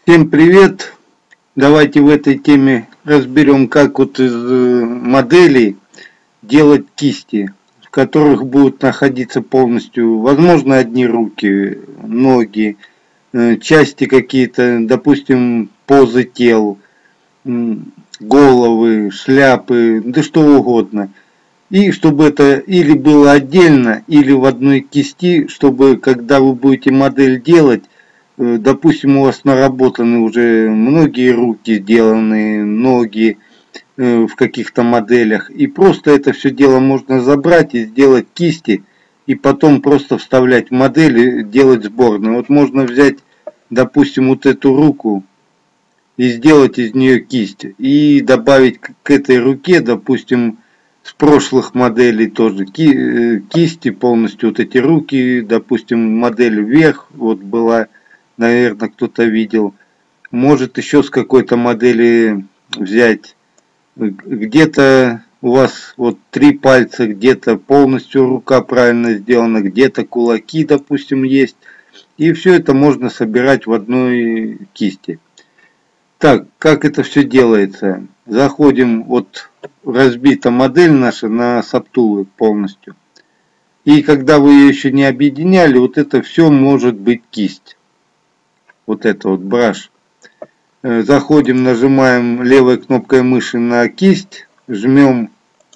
Всем привет! Давайте в этой теме разберем, как вот из моделей делать кисти, в которых будут находиться полностью, возможно, одни руки, ноги, части какие-то, допустим, позы тел, головы, шляпы, да что угодно. И чтобы это или было отдельно, или в одной кисти, чтобы когда вы будете модель делать, допустим, у вас наработаны уже многие руки сделаны, ноги в каких-то моделях. И просто это все дело можно забрать и сделать кисти. И потом просто вставлять в модель и делать сборную. Вот можно взять, допустим, вот эту руку и сделать из нее кисть. И добавить к этой руке, допустим, с прошлых моделей тоже кисти полностью. Вот эти руки, допустим, модель вверх вот была. Наверное, кто-то видел. Может еще с какой-то модели взять. Где-то у вас вот 3 пальца, где-то полностью рука правильно сделана, где-то кулаки, допустим, есть. И все это можно собирать в одной кисти. Так, как это все делается? Заходим, вот разбита модель наша на саптулы полностью. И когда вы ее еще не объединяли, вот это все может быть кисть. Вот это вот браш. Заходим, нажимаем левой кнопкой мыши на кисть, жмем.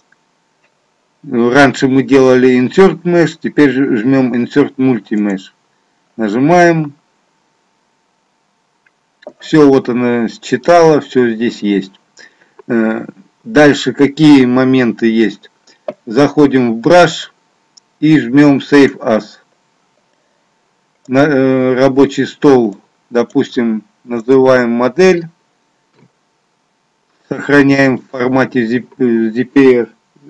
Раньше мы делали Insert Mesh, теперь жмем Insert Multi-Mesh. Нажимаем. Все, вот она считала, все здесь есть. Дальше какие моменты есть? Заходим в браш и жмем Save As. На рабочий стол, допустим, называем модель, сохраняем в формате ZPR.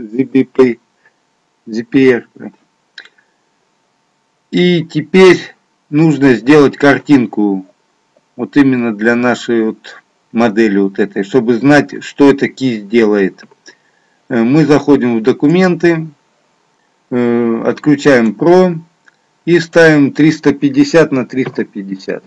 И теперь нужно сделать картинку, вот именно для нашей вот модели вот этой, чтобы знать, что эта кисть делает. Мы заходим в документы, отключаем Pro и ставим 350 на 350.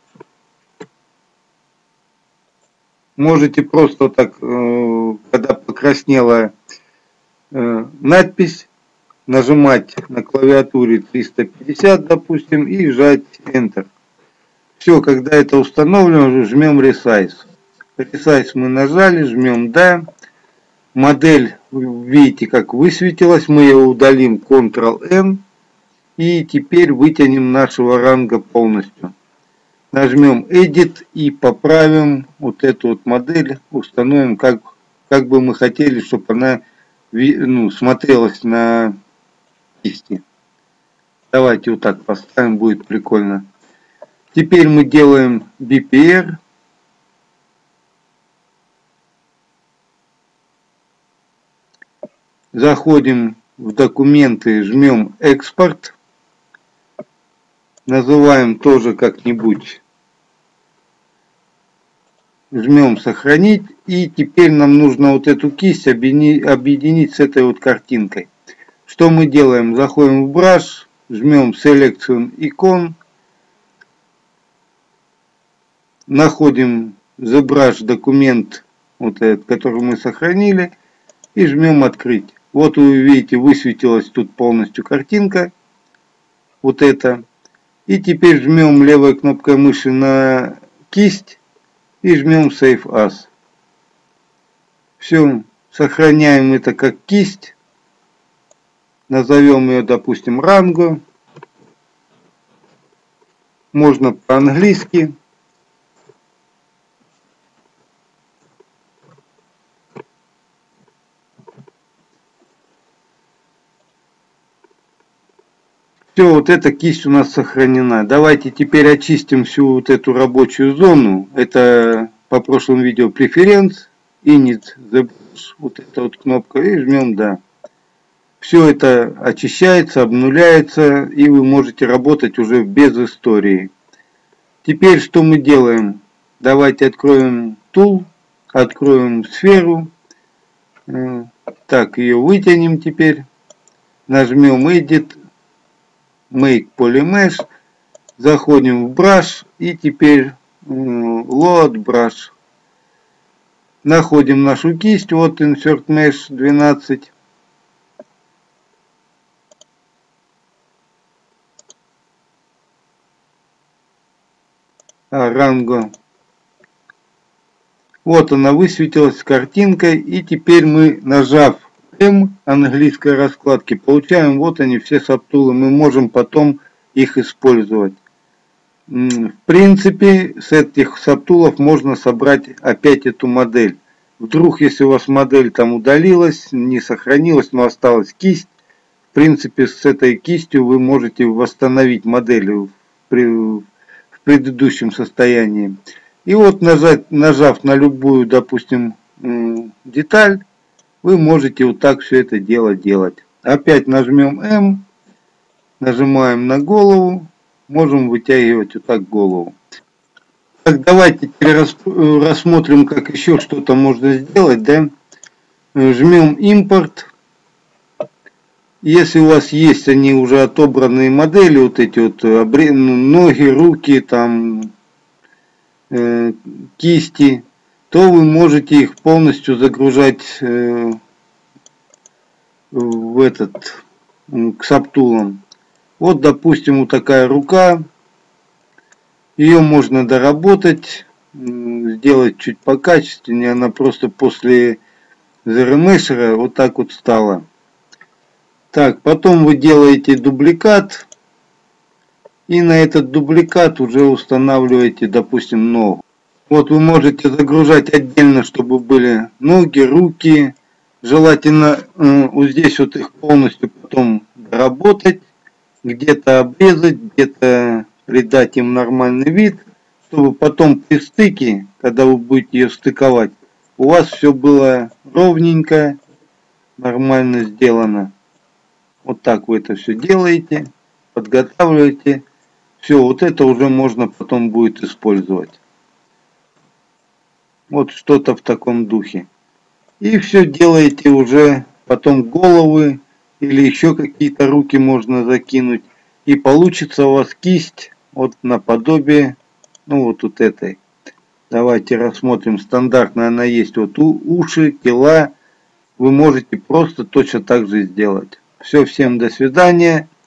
Можете просто так, когда покраснела надпись, нажимать на клавиатуре 350, допустим, и жать Enter. Все, когда это установлено, жмем Resize. Resize мы нажали, жмем Да. Модель, видите, как высветилась. Мы ее удалим Ctrl-N. И теперь вытянем нашего ранга полностью. Нажмем Edit и поправим вот эту вот модель. Установим, как бы мы хотели, чтобы она смотрелась на кисти. Давайте вот так поставим, будет прикольно. Теперь мы делаем BPR. Заходим в документы, жмем Экспорт. Называем тоже как-нибудь. Жмем Сохранить. И теперь нам нужно вот эту кисть объединить с этой вот картинкой. Что мы делаем? Заходим в Brush, жмем Selection Icon. Находим The Brush документ, вот этот, который мы сохранили. И жмем Открыть. Вот вы видите, высветилась тут полностью картинка. Вот это. И теперь жмем левой кнопкой мыши на кисть и жмем Save As. Все, сохраняем это как кисть. Назовем ее, допустим, Rango. Можно по-английски. Все, вот эта кисть у нас сохранена. Давайте теперь очистим всю вот эту рабочую зону. Это по прошлому видео Preference, Init, the Brush, вот эта вот кнопка, и жмем Да. Все это очищается, обнуляется, и вы можете работать уже без истории. Теперь что мы делаем? Давайте откроем Tool, откроем сферу. Так, ее вытянем теперь. Нажмем Edit. Make Polymesh, заходим в Brush и теперь Load Brush. Находим нашу кисть, вот Insert Mesh 12. Ранго. Вот она высветилась картинкой, и теперь мы, нажав M английской раскладки, получаем вот они все сабтулы. Мы можем потом их использовать. В принципе, с этих сабтулов можно собрать опять эту модель. Вдруг, если у вас модель там удалилась, не сохранилась, но осталась кисть, в принципе, с этой кистью вы можете восстановить модель в предыдущем состоянии. И вот нажав на любую, допустим, деталь, вы можете вот так все это дело делать. Опять нажмем M, нажимаем на голову. Можем вытягивать вот так голову. Так, давайте теперь рассмотрим, как еще что-то можно сделать. Да? Жмем импорт. Если у вас есть они уже отобранные модели, вот эти вот ноги, руки, там, кисти, то вы можете их полностью загружать в этот, к сабтулам. Вот, допустим, вот такая рука. Ее можно доработать, сделать чуть покачественнее. Она просто после ZRemesher вот так вот стала. Так, потом вы делаете дубликат. И на этот дубликат уже устанавливаете, допустим, ногу. Вот вы можете загружать отдельно, чтобы были ноги, руки. Желательно вот здесь вот их полностью потом доработать. Где-то обрезать, где-то придать им нормальный вид, чтобы потом при стыке, когда вы будете ее стыковать, у вас все было ровненько, нормально сделано. Вот так вы это все делаете, подготавливаете. Все, вот это уже можно потом будет использовать. Вот что-то в таком духе. И все делаете уже потом головы или еще какие-то руки можно закинуть. И получится у вас кисть вот наподобие, ну вот этой. Давайте рассмотрим. Стандартно она есть. Вот уши, тела. Вы можете просто точно так же сделать. Все, всем до свидания.